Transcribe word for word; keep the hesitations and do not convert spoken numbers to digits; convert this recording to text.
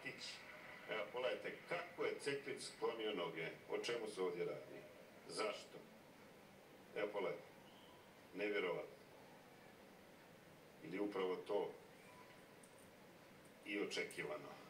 Matić. Evo, pogledajte, kako je Ceklić sklonio noge? O čemu se ovdje radi? Zašto? Evo, pogledajte. Nevjerovatno. Ili upravo to i očekivano.